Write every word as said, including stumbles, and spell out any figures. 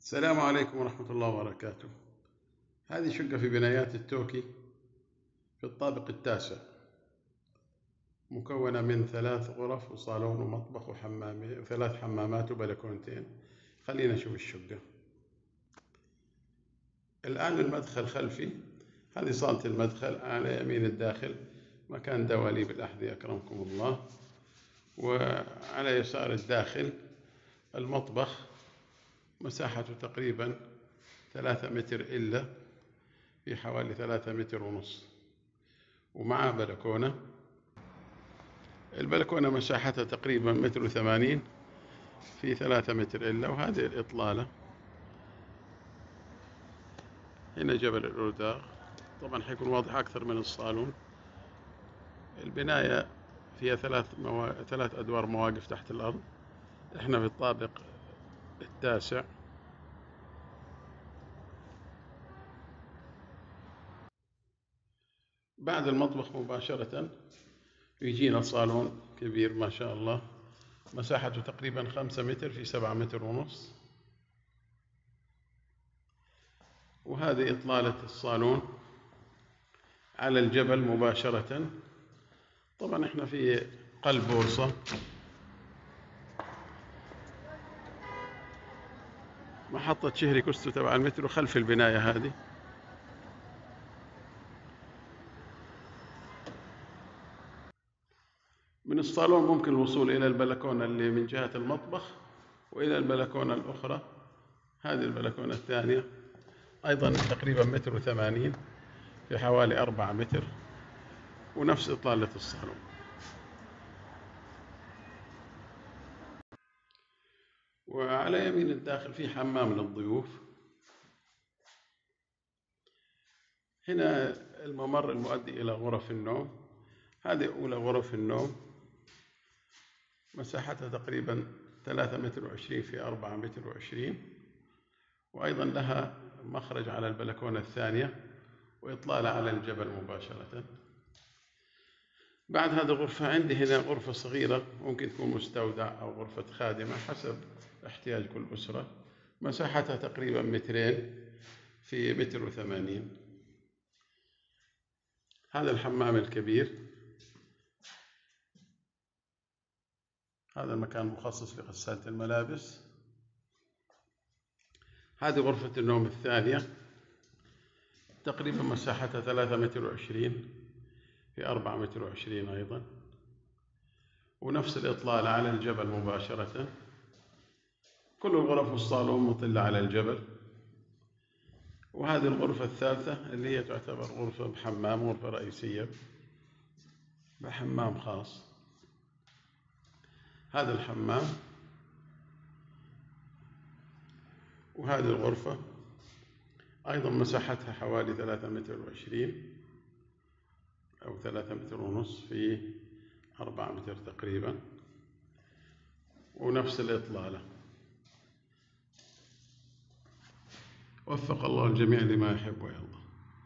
السلام عليكم ورحمة الله وبركاته. هذه شقة في بنايات التوكي في الطابق التاسع، مكونة من ثلاث غرف وصالون ومطبخ وحمامين وثلاث حمامات وبلكونتين. خلينا نشوف الشقة. الآن المدخل خلفي، هذه صالة المدخل، على يمين الداخل مكان دواليب الأحذية أكرمكم الله، وعلى يسار الداخل المطبخ، مساحته تقريبا ثلاثة متر إلا في حوالي ثلاثة متر ونص، ومعاه بلكونة. البلكونة مساحتها تقريبا متر وثمانين في ثلاثة متر إلا، وهذه الإطلالة. هنا جبل الأرداغ، طبعا حيكون واضح أكثر من الصالون. البناية فيها ثلاث, موا... ثلاث أدوار مواقف تحت الأرض. إحنا في الطابق التاسع. بعد المطبخ مباشرة يجينا صالون كبير ما شاء الله، مساحته تقريبا خمسة متر في سبعة متر ونص، وهذه إطلالة الصالون على الجبل مباشرة. طبعا احنا في قلب بورصة، محطة شهري كوستو تبع المترو خلف البناية هذه. من الصالون ممكن الوصول إلى البلكونة اللي من جهة المطبخ وإلى البلكونة الأخرى. هذه البلكونة الثانية أيضا تقريبا متر وثمانين في حوالي أربعة متر، ونفس إطلالة الصالون. وعلى يمين الداخل في حمام للضيوف. هنا الممر المؤدي إلى غرف النوم. هذه أولى غرف النوم، مساحتها تقريبا ثلاثة متر وعشرين في أربعة متر وعشرين، وأيضا لها مخرج على البلكونة الثانية وإطلالة على الجبل مباشرة. بعد هذه الغرفة عندي هنا غرفة صغيرة، ممكن تكون مستودع أو غرفة خادمة حسب احتياج كل أسرة. مساحتها تقريبا مترين في متر وثمانين. هذا الحمام الكبير. هذا المكان مخصص لغسالة الملابس. هذه غرفة النوم الثانية، تقريبا مساحتها ثلاثة متر وعشرين في أربعة متر وعشرين أيضا، ونفس الإطلالة على الجبل مباشرة. كل الغرف والصالون مطلة على الجبل. وهذه الغرفة الثالثة اللي هي تعتبر غرفة بحمام، غرفة رئيسية بحمام خاص. هذا الحمام، وهذه الغرفة أيضا مساحتها حوالي ثلاثة متر وعشرين أو ثلاثة متر ونص في أربعة متر تقريبا، ونفس الإطلالة. وفق الله الجميع لما يحب ويرضى.